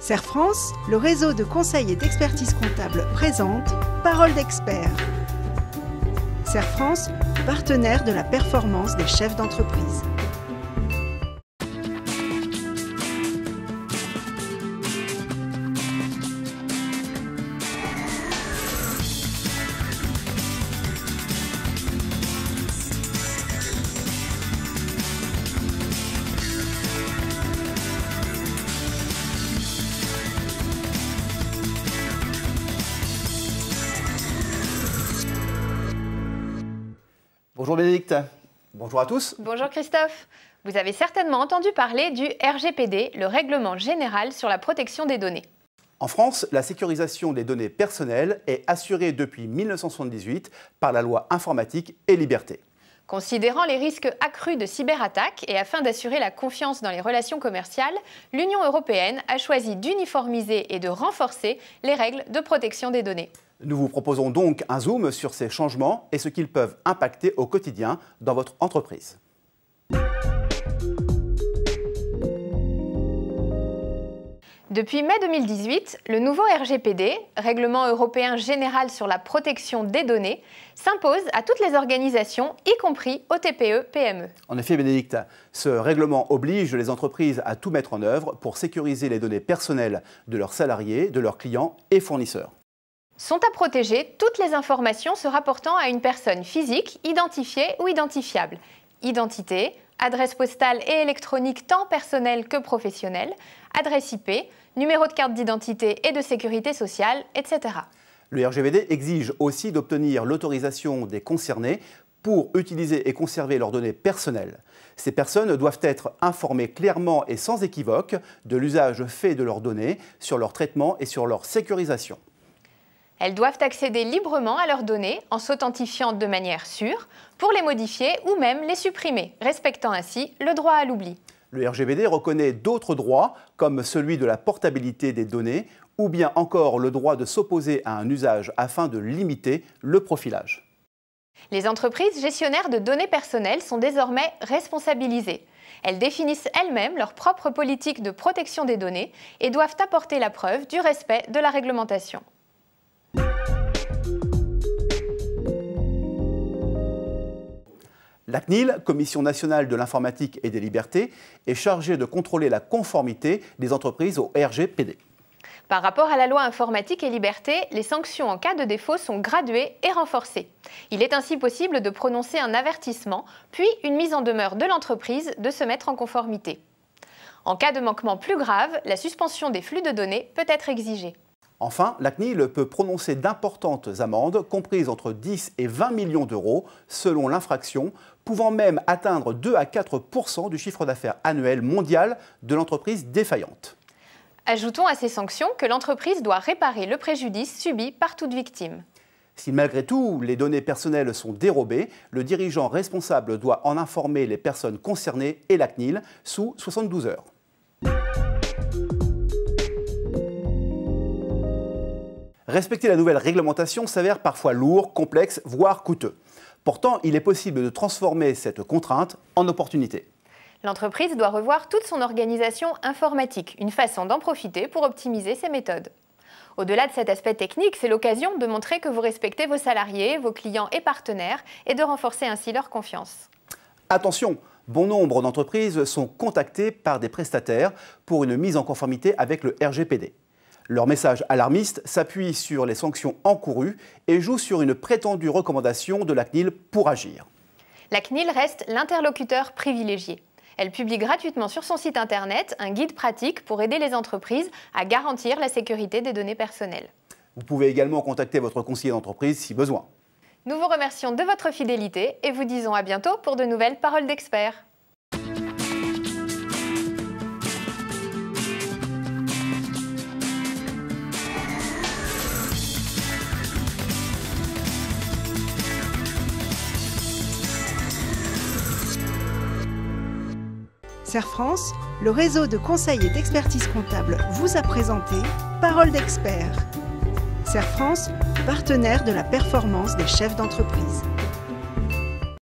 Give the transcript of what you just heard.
Serre France, le réseau de conseil et d'expertise comptable présente Parole d'expert. Serre France, partenaire de la performance des chefs d'entreprise. Bonjour Bénédicte, bonjour à tous. Bonjour Christophe. Vous avez certainement entendu parler du RGPD, le Règlement général sur la protection des données. En France, la sécurisation des données personnelles est assurée depuis 1978 par la loi informatique et liberté. Considérant les risques accrus de cyberattaques et afin d'assurer la confiance dans les relations commerciales, l'Union européenne a choisi d'uniformiser et de renforcer les règles de protection des données. Nous vous proposons donc un zoom sur ces changements et ce qu'ils peuvent impacter au quotidien dans votre entreprise. Depuis mai 2018, le nouveau RGPD, Règlement européen général sur la protection des données, s'impose à toutes les organisations, y compris aux TPE-PME. En effet, Bénédicte, ce règlement oblige les entreprises à tout mettre en œuvre pour sécuriser les données personnelles de leurs salariés, de leurs clients et fournisseurs. Sont à protéger toutes les informations se rapportant à une personne physique, identifiée ou identifiable. Identité, adresse postale et électronique tant personnelle que professionnelle, adresse IP, numéro de carte d'identité et de sécurité sociale, etc. Le RGPD exige aussi d'obtenir l'autorisation des concernés pour utiliser et conserver leurs données personnelles. Ces personnes doivent être informées clairement et sans équivoque de l'usage fait de leurs données, sur leur traitement et sur leur sécurisation. Elles doivent accéder librement à leurs données en s'authentifiant de manière sûre pour les modifier ou même les supprimer, respectant ainsi le droit à l'oubli. Le RGPD reconnaît d'autres droits comme celui de la portabilité des données ou bien encore le droit de s'opposer à un usage afin de limiter le profilage. Les entreprises gestionnaires de données personnelles sont désormais responsabilisées. Elles définissent elles-mêmes leur propre politique de protection des données et doivent apporter la preuve du respect de la réglementation. La CNIL, Commission nationale de l'informatique et des libertés, est chargée de contrôler la conformité des entreprises au RGPD. Par rapport à la loi informatique et liberté, les sanctions en cas de défaut sont graduées et renforcées. Il est ainsi possible de prononcer un avertissement, puis une mise en demeure de l'entreprise de se mettre en conformité. En cas de manquement plus grave, la suspension des flux de données peut être exigée. Enfin, la CNIL peut prononcer d'importantes amendes comprises entre 10 et 20 millions d'euros selon l'infraction, pouvant même atteindre 2 à 4% du chiffre d'affaires annuel mondial de l'entreprise défaillante. Ajoutons à ces sanctions que l'entreprise doit réparer le préjudice subi par toute victime. Si malgré tout les données personnelles sont dérobées, le dirigeant responsable doit en informer les personnes concernées et la CNIL sous 72 heures. Respecter la nouvelle réglementation s'avère parfois lourd, complexe, voire coûteux. Pourtant, il est possible de transformer cette contrainte en opportunité. L'entreprise doit revoir toute son organisation informatique, une façon d'en profiter pour optimiser ses méthodes. Au-delà de cet aspect technique, c'est l'occasion de montrer que vous respectez vos salariés, vos clients et partenaires et de renforcer ainsi leur confiance. Attention, bon nombre d'entreprises sont contactées par des prestataires pour une mise en conformité avec le RGPD. Leur message alarmiste s'appuie sur les sanctions encourues et joue sur une prétendue recommandation de la CNIL pour agir. La CNIL reste l'interlocuteur privilégié. Elle publie gratuitement sur son site internet un guide pratique pour aider les entreprises à garantir la sécurité des données personnelles. Vous pouvez également contacter votre conseiller d'entreprise si besoin. Nous vous remercions de votre fidélité et vous disons à bientôt pour de nouvelles paroles d'experts. Serre France, le réseau de conseil et d'expertise comptable vous a présenté Parole d'expert. Serre France, partenaire de la performance des chefs d'entreprise.